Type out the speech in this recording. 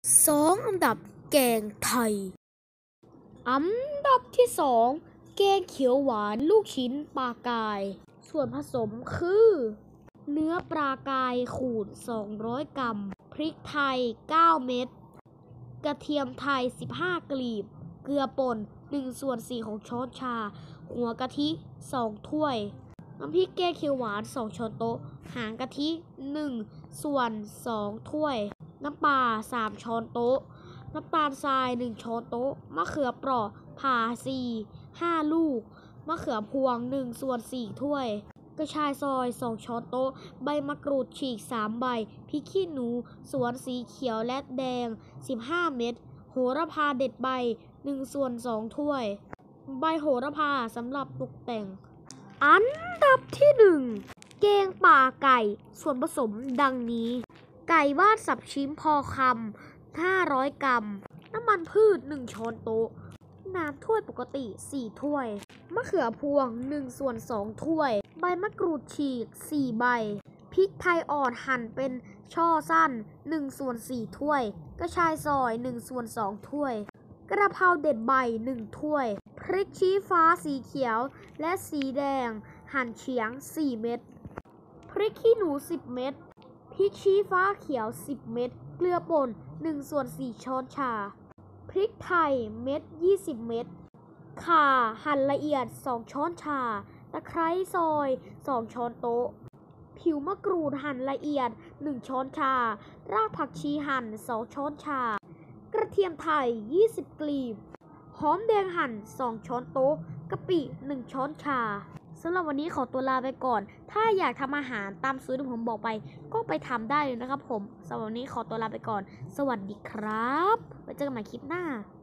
2 อันดับแกงไทย อันดับที่ 2 แกงเขียวหวานลูกชิ้นปลากาย ส่วนผสมคือ เนื้อปลากายขูด200 กรัม พริกไทย 9 เม็ด กระเทียมไทย 15 กลีบ เกลือป่น 1/4 ของช้อนชา หัวกะทิ 2 ถ้วย น้ำพริกแกงเขียวหวาน 2 ช้อนโต๊ะ หางกะทิ 1/2 ถ้วย น้ำปลา 3 ช้อนโต๊ะ น้ำตาลทราย 1 ช้อนโต๊ะ มะเขือเปราะ ผ่า 5 ลูก มะเขือพวง 1/4 ถ้วย กระชายซอย 2 ช้อนโต๊ะ ใบมะกรูดฉีก 3 ใบ พริกขี้หนู สวนสีเขียวและแดง 15 เม็ด โหระพาเด็ดใบ 1/2 ถ้วย ใบโหระพาสำหรับตกแต่ง อันดับที่ 1 แกงป่าไก่ ส่วนผสมดังนี้ ไก่บ้านสับชิ้นพอคำ 500 กรัม น้ำมันพืช 1 ช้อนโต๊ะ น้ำถ้วยปกติ 4 ถ้วย มะเขือพวง 1/2 ถ้วย ใบมะกรูดฉีก 4 ใบ พริกไทยอ่อนหั่นเป็นช่อสั้น 1/4 ถ้วย กระชายซอย 1/2 ถ้วย กระเพราเด็ดใบ 1 ถ้วย พริกชี้ฟ้าสีเขียวและสีแดง หั่นเฉียง 4 เม็ด พริกขี้หนู 10 เม็ด พริกชี้ฟ้าเขียว 10 เม็ด เกลือป่น 1/4 ช้อนชา พริกไทยเม็ด 20 เม็ด ข่าหั่นละเอียด 2 ช้อนชา ตะไคร้ซอย 2 ช้อนโต๊ะ ผิวมะกรูดหั่นละเอียด 1 ช้อนชา รากผักชีหั่น 2 ช้อนชา กระเทียมไทย 20 กลีบ หอมแดงหั่น 2 ช้อนโต๊ะ กะปิ 1 ช้อนชา สำหรับวันนี้ขอตัวลาไปก่อน ถ้าอยากทำอาหารตามสูตรที่ผมบอกไป ก็ไปทำได้เลยนะครับผม สำหรับวันนี้ขอตัวลาไปก่อน สวัสดีครับ ไว้เจอกันใหม่คลิปหน้า